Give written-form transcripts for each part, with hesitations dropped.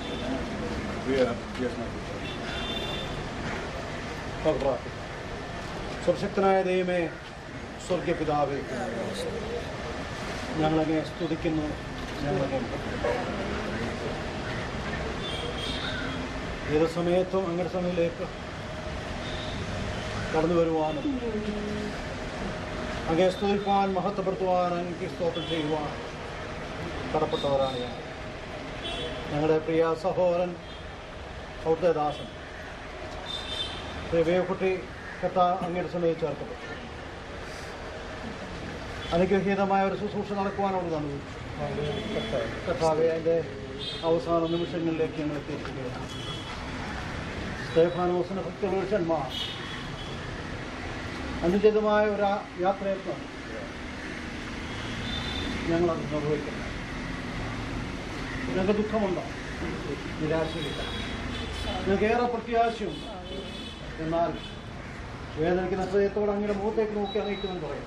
സർവശക്തനായ ദൈവമേ, സ്വർഗീയ പിതാവേ, ഞങ്ങളങ്ങനെ സ്തുതിക്കുന്നു. ഏത് സമയത്തും അങ്ങയുടെ സമയത്തിലേക്ക് കടന്നു വരുവാനും അങ്ങനെ സ്തുതിപ്പാൻ, മഹത്വപ്പെടുത്തുവാൻ, അങ്ങേക്ക് സ്തോത്രം ചെയ്യുവാൻ കടപ്പെട്ടവരാണ് ഞങ്ങളുടെ പ്രിയ സഹോദരൻ, അവിടുത്തെ ദാസൻ വേവക്കുട്ടി കഥ അങ്ങയുടെ സമയത്ത് ചേർക്കപ്പെട്ടു. അനുഗ്രഹീതമായ ഒരു ശുശ്രൂഷ നടക്കുവാനോട് നന്ദി കർത്താവേ. അതിൻ്റെ അവസാന നിമിഷങ്ങളിലേക്ക് ഞങ്ങൾ എത്തിയിരിക്കുകയാണ്. സ്തേഫാനോസിൻ്റെ ഭക്തപുരുഷന്മാർ അനുചിതമായ ഒരു യാത്രയത്നം ഞങ്ങളത് നിർവഹിക്കുന്നു. ഞങ്ങൾക്ക് ദുഃഖമുണ്ടോ? നിരാശയില്ല. ഞങ്ങൾക്ക് ഏറെ പ്രത്യാശയുണ്ട്. എന്നാൽ വേദനിക്കുന്ന ഹൃദയത്തോടെ അങ്ങനെ മുഖത്തേക്ക് നോക്കി അറിയിക്കുമെന്ന് പറയും.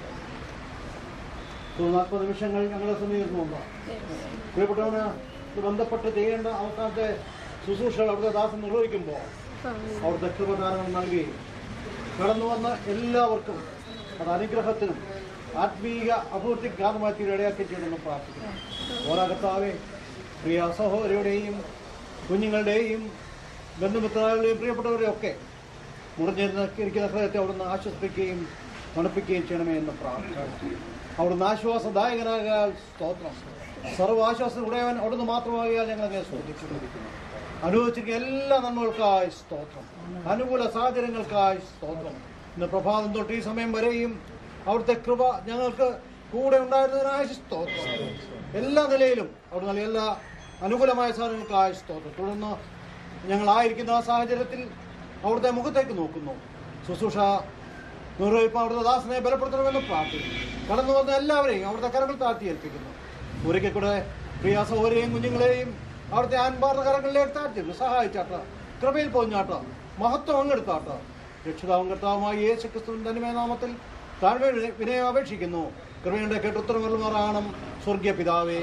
40 നിമിഷങ്ങൾ ഞങ്ങളെ സമീപിക്കുന്നുണ്ടോ? പ്രിയപ്പെട്ടവന് ബന്ധപ്പെട്ട് ചെയ്യേണ്ട അവസാനത്തെ ശുശ്രൂഷകൾ അവിടുത്തെ ദാസൻ നിർവഹിക്കുമ്പോൾ അവിടുത്തെ കൃപദാനങ്ങൾ നൽകി കടന്നു വന്ന എല്ലാവർക്കും അത് അനുഗ്രഹത്തിനും ആത്മീയ അഭിവൃദ്ധിക്ക് കാരണമായി ഇടയാക്കി ചെയ്യണമെന്ന് പ്രാർത്ഥിക്കുന്നു. ഓരോ കർത്താവേ, പ്രിയ സഹോദരിയുടെയും കുഞ്ഞുങ്ങളുടെയും ബന്ധുമിത്രാളുടെയും പ്രിയപ്പെട്ടവരെയും ഒക്കെ മുറിഞ്ഞിരിക്കുന്ന ഹൃദയത്തെ അവിടുന്ന് ആശ്വസിപ്പിക്കുകയും തണുപ്പിക്കുകയും ചെയ്യണമേ എന്ന് പ്രാർത്ഥിക്കുന്നു. അവിടുന്ന് ആശ്വാസദായകനാകാൻ സ്തോത്രം. സർവ്വാശ്വാസം ഉടയവൻ അവിടുന്ന് മാത്രമാകിയാൽ ഞങ്ങളങ്ങനെ സ്തുതിക്കുന്നു. അനുഭവിച്ചിരിക്കുന്ന എല്ലാ നന്മകൾക്കായി സ്തോത്രം. അനുകൂല സാഹചര്യങ്ങൾക്കായി സ്തോത്രം. ഇന്ന് പ്രഭാതം തൊട്ട് ഈ സമയം വരെയും അവിടുത്തെ കൃപ ഞങ്ങൾക്ക് കൂടെ ഉണ്ടായിരുന്നതിനായി സ്തോത്രം. എല്ലാ നിലയിലും അവിടെ നൽകിയ എല്ലാ അനുകൂലമായ സാഹചര്യങ്ങൾക്കായി സ്തോത്രം. തുടർന്ന് ഞങ്ങളായിരിക്കുന്ന ആ സാഹചര്യത്തിൽ അവിടുത്തെ മുഖത്തേക്ക് നോക്കുന്നു. ശുശ്രൂഷ നിർവഹിപ്പം അവിടുത്തെ ദാസനെ ബലപ്പെടുത്തണമെന്ന് പ്രാർത്ഥിക്കുന്നു. കടന്നു വന്ന എല്ലാവരെയും അവിടുത്തെ കരങ്ങൾ താഴ്ത്തി ഏൽപ്പിക്കുന്നു. ഒരിക്കൽ കൂടെ പ്രിയ സഹോദരിയെയും കുഞ്ഞുങ്ങളെയും അവിടുത്തെ ആൻപാർന്ന കരങ്ങളിലേക്ക് താഴ്ത്തിയിരുന്നു. സഹായിച്ചാട്ട, കൃപയിൽ പൊഞ്ഞാട്ട, മഹത്വം അങ്ങെടുത്താട്ട. രക്ഷിതാവും കർത്താവുമായി യേശു ക്രിസ്തുവിന്റെ ധന്യനാമത്തിൽ താഴ്മ വിനയം അപേക്ഷിക്കുന്നു. കൃപയുടെ കേട്ട് ഉത്തരമരുമാറാണ് സ്വർഗീയ പിതാവേ.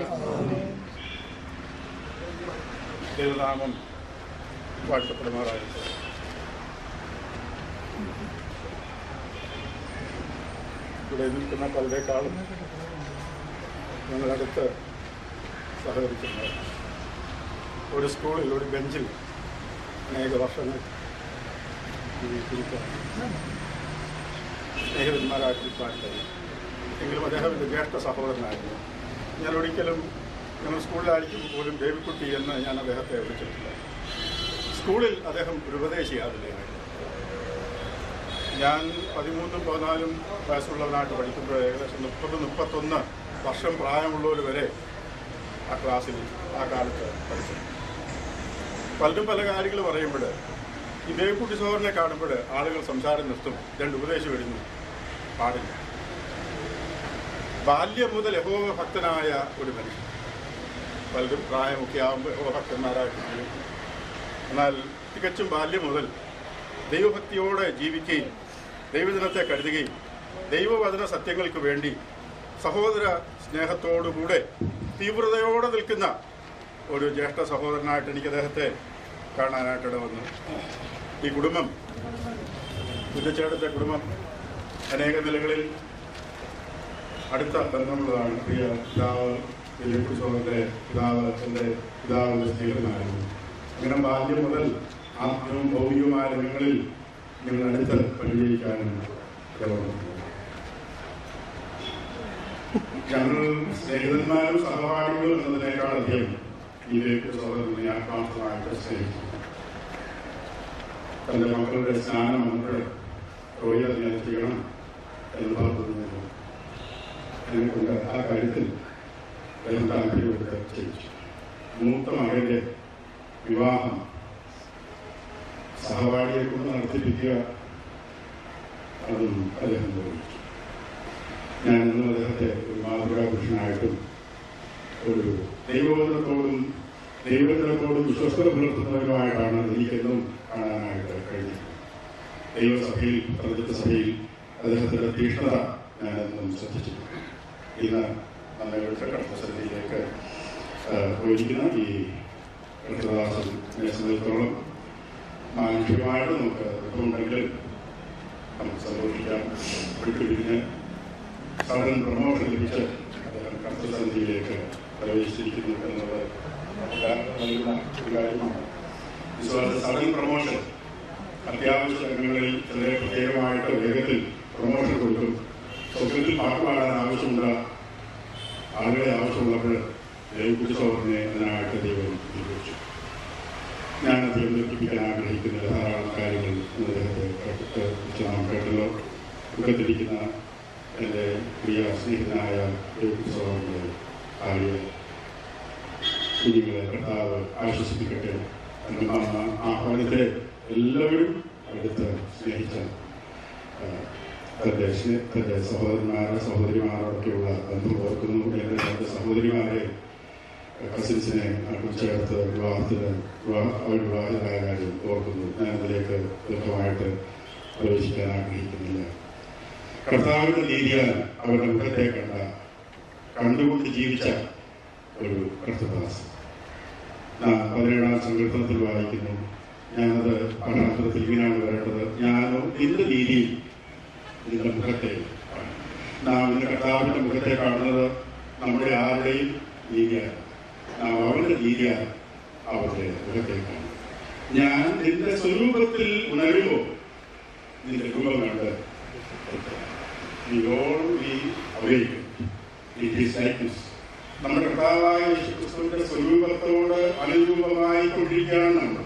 ദൈവനാമം വാഴ്ത്തപ്പെടുമാറായിരുന്നു. ഇവിടെ നിൽക്കുന്ന പലരെക്കാളും ഞങ്ങളടുത്ത് സഹകരിച്ചിട്ടുണ്ട്. ഒരു സ്കൂളിൽ ഒരു ബെഞ്ചിൽ അനേക വർഷങ്ങൾ സ്നേഹിതന്മാരാക്കിപ്പാടില്ലായി. എങ്കിലും അദ്ദേഹം എൻ്റെ ജ്യേഷ്ഠ സഹോദരനായിരുന്നു. ഞാൻ ഒരിക്കലും ഞങ്ങൾ സ്കൂളിലായിരിക്കും പോലും ദേവിക്കുട്ടി എന്ന് ഞാൻ അദ്ദേഹത്തെ വിളിച്ചിട്ടില്ല. സ്കൂളിൽ അദ്ദേഹം ഒരു ഉപദേശിയാവില്ലായിരുന്നു. ഞാൻ 13-14 വയസ്സുള്ളവനായിട്ട് പഠിക്കുമ്പോൾ ഏകദേശം 30-31 വർഷം പ്രായമുള്ളവർ വരെ ആ ക്ലാസ്സിൽ ആ കാലത്ത് പഠിച്ചു. പലരും പല കാര്യങ്ങൾ പറയുമ്പോൾ ഈ ദേവിക്കുട്ടി സഹോദരനെ കാണുമ്പോൾ ആളുകൾ സംസാരം നിർത്തും. 2 ഉപദേശം വരുന്നു പാടില്ല. ബാല്യം മുതൽ യഹോവ ഭക്തനായ ഒരു മനുഷ്യൻ. പലരും പ്രായമൊക്കെ ആകുമ്പോൾ യഹോവ ഭക്തന്മാരായിട്ട് ജീവിക്കും. എന്നാൽ തികച്ചും ബാല്യം മുതൽ ദൈവഭക്തിയോടെ ജീവിക്കുകയും ദൈവജനത്തെ കരുതുകയും ദൈവവചന സത്യങ്ങൾക്ക് വേണ്ടി സഹോദര സ്നേഹത്തോടുകൂടെ തീവ്രതയോടെ നിൽക്കുന്ന ഒരു ജ്യേഷ്ഠ സഹോദരനായിട്ട് എനിക്ക് അദ്ദേഹത്തെ കാണാനായിട്ടിട വന്നു. ഈ കുടുംബം, കുഞ്ഞച്ചേട്ടത്തെ കുടുംബം അനേക നിലകളിൽ അടുത്ത ബന്ധമുള്ളതാണ്. പ്രിയ പിതാവ് സഹോദരൻ്റെ പിതാവ് എൻ്റെ പിതാവിൻ്റെ സ്നേഹിതനായിരുന്നു. അങ്ങനെ ബാല്യം മുതൽ ആത്മീയവും ഭൗതികവുമായ രംഗങ്ങളിൽ ഞങ്ങൾ അടുത്ത് പരിചയിക്കാനും ഞങ്ങൾ സ്നേഹിതന്മാരും സഹപാഠികളും എന്നതിനേക്കാൾ അധികം ഈ സഹോദരനെ ആത്മാർത്ഥമായിട്ട് സ്നേഹിച്ചു. തൻ്റെ മക്കളുടെ സ്നാനം വന്നപ്പോൾ റോയി അതിനെ ചെയ്യണം എന്ന് പറഞ്ഞു. അതിനെക്കൊണ്ട് ആ കാര്യത്തിൽ അദ്ദേഹം താല്പര്യമെടുത്ത് ചെയ്യിച്ചു. മൂത്ത മകന്റെ വിവാഹം സഹപാഠിയെ കൊണ്ട് നടത്തിപ്പിക്കുക, അതും അദ്ദേഹം നിർവഹിച്ചു. ഞാനിന്നും അദ്ദേഹത്തെ ഒരു മാതൃകാ പുരുഷനായിട്ടും ഒരു ദൈവജനത്തോടും വിശ്വസ്തത പുലർത്തുന്നവരുമായിട്ടാണ് എനിക്കെന്നും കാണാനായിട്ട് കഴിഞ്ഞത്. ദൈവസഭയിൽ, പ്രപഞ്ച സഭയിൽ അദ്ദേഹത്തിൻ്റെ തീക്ഷ്ണത ഞാനെന്നും ശ്രദ്ധിച്ചിട്ടുണ്ട്. ഇന്ന് നമ്മളുടെ കടത്തസന്നിധിയിലേക്ക് പോയിരിക്കുന്ന ഈ സംബന്ധിച്ചിടത്തോളം മാനുഷികമായിട്ട് നമുക്ക് ദുഃഖമുണ്ടെങ്കിൽ നമുക്ക് സന്തോഷിക്കാം. വിട്ടുപിരിഞ്ഞ് സഡൻ പ്രമോഷൻ ലഭിച്ച് അദ്ദേഹം കർത്തൃസമിതിയിലേക്ക് പ്രവേശിച്ചിരിക്കുന്നു എന്നത് നൽകുന്ന ഒരു കാര്യമാണ്. സഡൻ പ്രമോഷൻ അത്യാവശ്യ രംഗങ്ങളിൽ ചില പ്രത്യേകമായിട്ട് വേഗത്തിൽ പ്രമോഷൻ കൊടുക്കും. സ്വപ്നത്തിൽ പാട്ട് പാടാൻ ആവശ്യമുള്ള ആളുകളെ ആവശ്യമുള്ളപ്പോൾ ദേവകുശോഹറിനെ അതിനായിട്ട് ദൈവം നിയോഗിച്ചു. ഞാൻ അധികം നിർദ്ദേശിക്കാൻ ആഗ്രഹിക്കുന്ന ധാരാളം കാര്യങ്ങൾ അദ്ദേഹത്തെ നാം കേട്ടല്ലോ. ദുഃഖത്തിരിക്കുന്ന എൻ്റെ പ്രിയ സ്നേഹിതനായ ദേവകുശോഹറിൻ്റെ ഭാര്യ കുഞ്ഞുങ്ങളെ കർത്താവ് ആശ്വസിപ്പിക്കട്ടെ. ആ ഭവനത്തെ എല്ലാവരും അടുത്ത് സ്നേഹിച്ച തൻ്റെ സഹോദരിമാരോടൊക്കെയുള്ള ബന്ധം ഓർക്കുന്നു. എൻ്റെ രണ്ട് സഹോദരിമാരെ കസിൻസിനെ ചേർത്ത് അവർ വിവാഹിതരായ കാര്യം ഓർക്കുന്നു. ഞാനതിലേക്ക് ദീർഘമായിട്ട് പ്രവേശിക്കാൻ ആഗ്രഹിക്കുന്നില്ല. കർത്താവിൻ്റെ നീതിയാൽ അവരുടെ മുഖത്തെ കണ്ടുകൊണ്ട് ജീവിച്ച ഒരു കർത്തദാസ്. 17-ാം സങ്കീർത്തനത്തിൽ വായിക്കുന്നു, ഞാനത് പഠനാന്തരത്തിൽ ഇങ്ങനെയാണ് വരേണ്ടത്, ഞാനോ നിന്റെ രീതിയിൽ നിന്റെ മുഖത്തെ നാം നിന്റെ കർത്താവിൻ്റെ മുഖത്തെ കാണുന്നത് നമ്മുടെ ആരുടെയും നീതിയാണ്. നാം അവരുടെ നീതിയാണ് അവരുടെ മുഖത്തെ കാണുന്നത്. ഞാൻ നിന്റെ സ്വരൂപത്തിൽ ഉണരുമ്പോൾ നിന്റെ രൂപം കണ്ട് നമ്മുടെ കർത്താവായ യേശുക്രിസ്തുവിന്റെ സ്വരൂപത്തോട് അനുരൂപമായി കൊണ്ടിരിക്കുകയാണ് നമ്മൾ.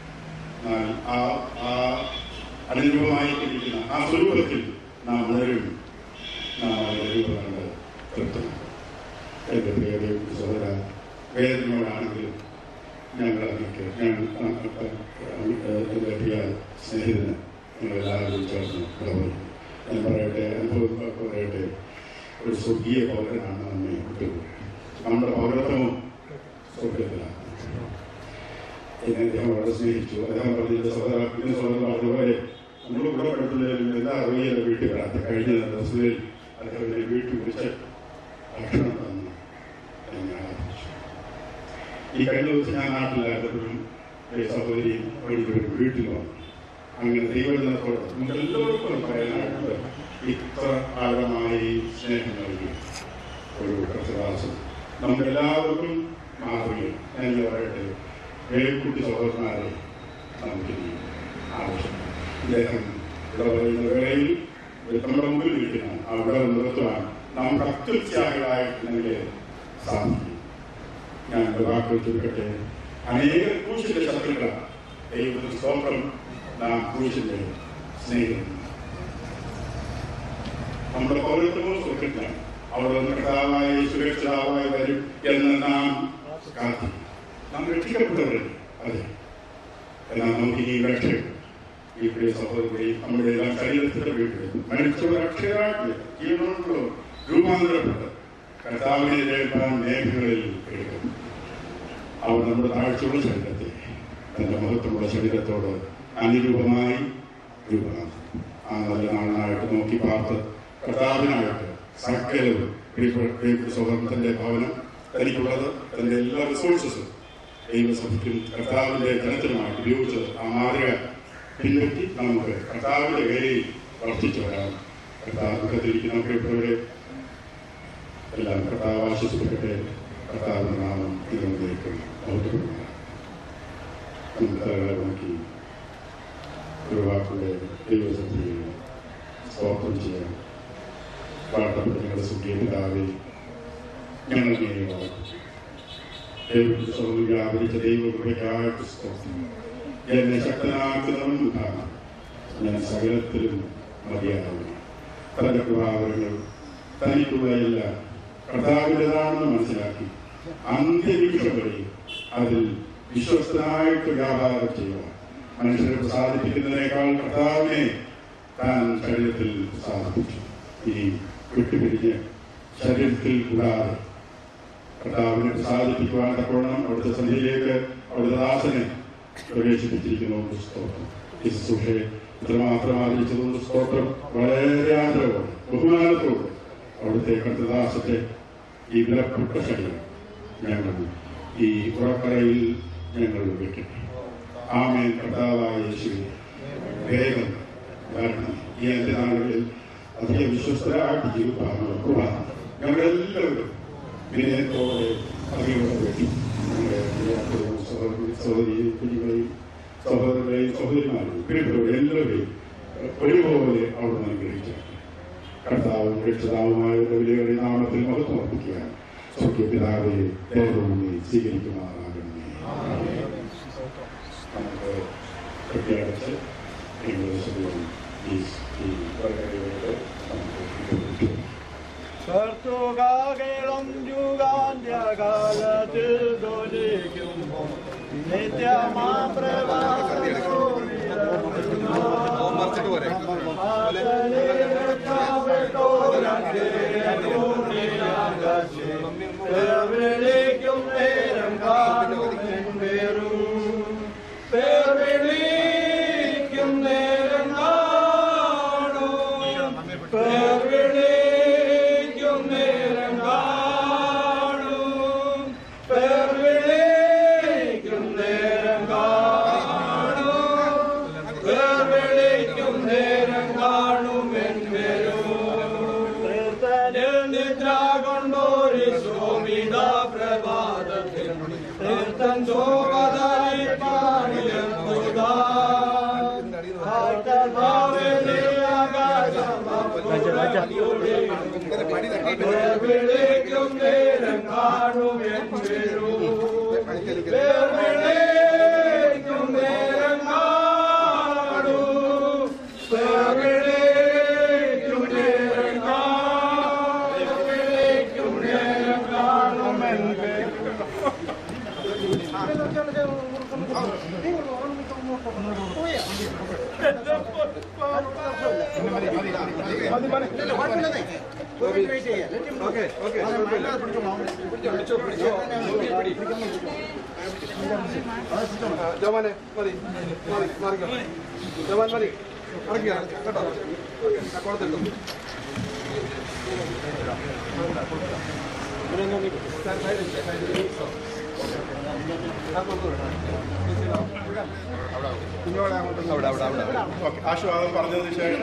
ആ അനുരൂപമായി കൊണ്ടിരിക്കുന്ന ആ സ്വരൂപത്തിൽ നാം ഉണരും. നാം അവരുടെ രൂപം കണ്ട് തൃപ്തം. എൻ്റെ പ്രിയ സഹോദര, വേദനയോടാണെങ്കിലും ഞങ്ങൾ എൻ്റെ പ്രിയ സ്നേഹിതന് ഞങ്ങളെല്ലാവരും ചേർന്ന് ഇടപെടും. ഞാൻ പറയട്ടെ, അനുഭവം പറയട്ടെ, ഒരു സ്വർഗീയ പൗരനാണ് നമ്മെ കിട്ടുന്നത്. നമ്മുടെ പൗരത്വവും സ്വർഗത്തിലാണ്. എന്നെ അദ്ദേഹം വളരെ സ്നേഹിച്ചു. അദ്ദേഹം പറഞ്ഞ സഹോദരൻ അതുപോലെ നമ്മൾ ഗുണപ്പെടുത്തുന്നതിൽ എല്ലാ അറിയില്ല വീട്ടിൽ വരാത്ത കഴിഞ്ഞ ദിവസങ്ങളിൽ അദ്ദേഹത്തിൻ്റെ വീട്ടിൽ വിളിച്ച് ഭക്ഷണം തന്നു എന്നെ ആരാധിച്ചു. ഈ കഴിഞ്ഞ ദിവസം ഞാൻ നാട്ടിലായിരുന്നപ്പോഴും സഹോദരി വീട്ടിൽ വന്നു. അങ്ങനെ ദൈവജനത്തോട് നമുക്കെല്ലാവർക്കും പറയാനായിട്ട് ഇത്ര ആഴമായി സ്നേഹം നൽകി ഒരു കർത്തദാസം നമുക്കെല്ലാവർക്കും മാതൃകയും. ഞാൻ പറയട്ടെ, വേലക്കുട്ടി സഹോദരന്മാരെ നമുക്ക് ആവശ്യം. അദ്ദേഹം ഇടപെടുന്ന വേളയിൽ നമ്മുടെ മുമ്പിൽ ഇരിക്കുന്ന ആ വിടവ് നിർത്തുവാൻ നാം കർത്തൃത്യാഗികളായിട്ടുണ്ടെങ്കിൽ സാധിക്കും. ഞാൻ വാക്കുകൾ ചുരുക്കട്ടെ. അനേക ക്രൂശിന്റെ ശത്രുക്കളാണ്. ദൈവത്തിന് സ്തോത്രം, നാം ക്രൂശിന്റെ സ്നേഹിതൻ. നമ്മുടെ പൗരത്വമോ സ്വർഗത്തിലാണ്. അവിടെ നിന്ന് കർത്താവായി സുരക്ഷിതാവായി വരും എന്ന് നാം കാത്തിരിക്കും. നാം രക്ഷിക്കപ്പെട്ടവരല്ലേ? അതെ. എന്നാൽ നമുക്ക് ഈ രക്ഷയും ഈ പ്രിയ സഹോദരങ്ങളെയും നമ്മുടെ എല്ലാം ശരീരത്തിന്റെ വീട്ടിൽ മരിച്ചവർ അക്ഷരാജ്ഞ ജീവനോടുള്ള രൂപാന്തരപ്പെട്ട് കർത്താവിനെ നേരിടാൻ മേഖലകളിൽ എടുക്കും. അവർ നമ്മുടെ താഴ്ചയുള്ള ശരീരത്തെ തന്റെ മഹത്വമുള്ള ശരീരത്തോട് അനുരൂപമായി രൂപമാണ്. ആ നല്ല നാളിനായിട്ട് നോക്കി പാർത്ത് കർത്താവിനായിട്ട് സകലവും സ്വതന്ത്രന്റെ ഭവനം തനിക്കുള്ളത് തന്റെ എല്ലാ റിസോഴ്സസും ദൈവസഭയ്ക്കും കർത്താവിന്റെ ജനത്തിനുമായിട്ട് ഉപയോഗിച്ചത് ആ മാതൃക പിൻപറ്റി നമുക്ക് കർത്താവിന്റെ വേലയിൽ വർദ്ധിച്ചു വരാം. കർത്താവിരിക്കുന്ന പ്രിയപ്പെട്ടവരെ എല്ലാം കർത്താവ് ആശ്വസിപ്പിക്കട്ടെ. കർത്താവിന്റെ നാമം ഇതിലേക്ക് മഹത്വപ്പെടുക. നോക്കി ഒരു വാക്കുടെ ദൈവസഭയെ സ്തോത്രം ചെയ്യാം. വാഴ്ത്തപ്പെട്ട ഞങ്ങളുടെ സുഖ്യ പിതാവേ, ഞങ്ങൾ വ്യാപരിച്ച ദൈവകൃപയ്ക്കായിട്ട് സ്തോത്രം. എന്നെ ശക്തനാക്കുന്നവൻ മുഖാണ് ഞാൻ സകലത്തിലും മതിയാകുന്നു. തന്റെ കൃപാവരങ്ങൾ തനിക്കുള്ളതെല്ലാം കർത്താവിൻ്റെതാണെന്ന് മനസ്സിലാക്കി അന്ത്യനിമിഷം വരെ അതിൽ വിശ്വസ്തനായിട്ട് വ്യാപാരം ചെയ്യുക. മനുഷ്യരെ പ്രസാദിപ്പിക്കുന്നതിനേക്കാൾ കർത്താവിനെ താൻ ശരീരത്തിൽ പ്രസാദിപ്പിച്ചു. ഈ വിട്ടുപിരിഞ്ഞ് ശരീരത്തിൽ കൂടാതെ കർത്താവിനെ പ്രസാദിപ്പിക്കുവാൻ തക്കവണ്ണം അവിടുത്തെ സന്ധ്യയിലേക്ക് അവിടുത്തെ ദാസനെ പ്രവേശിപ്പിച്ചിരിക്കുന്നു. സ്തോത്രം. ഈ ശുശ്രൂഷയെ ഇത്രമാത്രം ആദരിച്ചതുകൊണ്ട് സ്തോത്രം. വളരെ ആദരവോടെ ബഹുമാനത്തോടെ അവിടുത്തെ കർത്തദാസത്തെ ഈ വിലപ്പെട്ട ശരീരം ഞങ്ങൾ ഈ ഉറക്കറയിൽ ഞങ്ങൾ വെക്കട്ടെ. ആമേൻ. കർത്താവായ യേശുവേ, വേഗം വരണം. ഈ എൻ്റെ നാളുകളിൽ അധികം വിശ്വസ്തരായിട്ട് ജീവിക്കാനുള്ള കൃപ ഞങ്ങളെല്ലാവരും വിനയത്തോടെ അറിയുന്നത് വേണ്ടി സഹോദരി കുഞ്ഞുങ്ങളെയും സഹോദരങ്ങളെയും സഹോദരിമാരെയും പ്രിയപ്പെട്ടവരെ എല്ലാവരെയും ഒരുപോലെ അവിടുന്ന് അനുഗ്രഹിക്കണം. കർത്താവും രക്ഷിതാവുമായ വിലയുടെ നാമത്തിൽ മഹത്വം അർപ്പിക്കുക. സ്വർഗ്ഗപിതാവേ, ദൈവമേ, സ്വീകരിക്കുമാറാകണമേ. നമുക്ക് കെട്ടിയടച്ച് കർത്തുകാകേളം യുഗാന്ത്യകാലത്തിൽ ധ്വനിക്കുമ്പോൾ നിത്യമാപ്രവാഹം നേരം കാണും പേർവിളിക്കും നേരം കാണും പേർവിളിക്കും നേരം കാണും പേർവിളിക്കും നേരം കാണും പേർവിളിക്കും നേരം കാണും എന്നേരും നിദ്ര കൊണ്ടോരി ശോഭിത പ്രഭാതത്തിൽ തീർത്ഥം വിളിക്കും നേരം കാണും വിളിക്കും നേരം കാണും വിളിക്കും നേരം വിളിക്കും നേരം കാണും ജവാനെ മതി ജവാൻ മതി ഇറക്കിയാണ് കേട്ടോ കൊടുത്തിട്ടു ആശീർവാദം പറഞ്ഞതിന് ശേഷം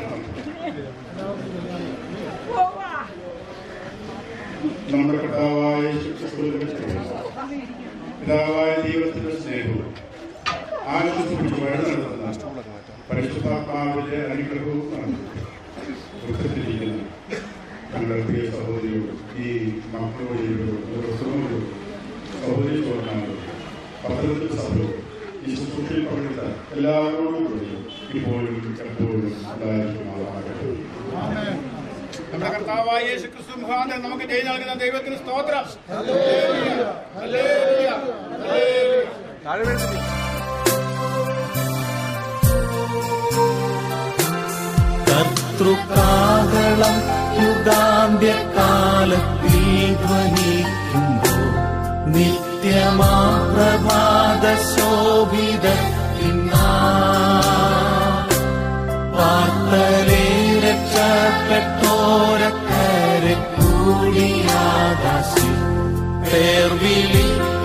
നമ്മുടെ പിതാവായ പിതാവായ ദൈവത്തിന്റെ സ്നേഹവും ആനന്ദിച്ചു വഴി നടത്തുന്ന പരിശുദ്ധാത്മാവിന്റെ അനുഗ്രഹവും വൃത്തത്തിരിക്കുന്ന ഞങ്ങളുടെ പ്രിയ സഹോദരിയോടും ഈ മക്കളോടും സഹോദരി ചോദനാടും പത്രത്തിൽ സഭയോടും ഈ ശുശ്രൂഷയിൽ പങ്കെടുത്ത എല്ലാവരോടും കൂടി ഇപ്പോഴും എപ്പോഴും ഉണ്ടായിരിക്കുമാറാകട്ടെ. നമ്മുടെ കർത്താവായ യേശുക്രിസ്തു മുഖാന്തരം നമുക്ക് ജയം നൽകുന്ന ദൈവത്തിന് സ്തോത്രം. കർത്തൃകാഹളം യുഗാന്ത്യകാലത്തിൽ ധ്വനിക്കുമ്പോൾ നിത്യമാ പ്രഭാത ശോഭിതത്തിനാ വാർത്തലേ രക്ഷപ്പെട്ടോരക്കരെ കൂടിയാകാശി പേർ വിളിക്കും